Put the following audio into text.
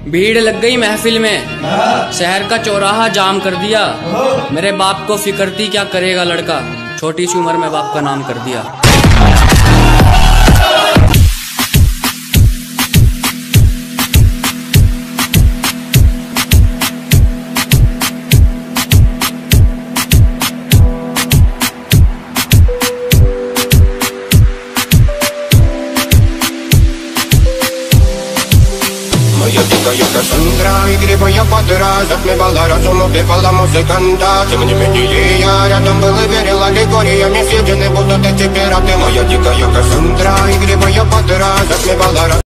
भीड़ लग गई महफिल में, शहर का चौराहा जाम कर दिया। मेरे बाप को फिक्र थी क्या करेगा लड़का, छोटी सी उम्र में बाप का नाम कर दिया। Моя дикая Кассандра, игриво я подраз, отмевала разум, убивала музыканта. Тем не менее я рядом был и верил аллегориями, съедены будут эти пираты. Моя дикая Кассандра, игриво я подраз, отмевала разум.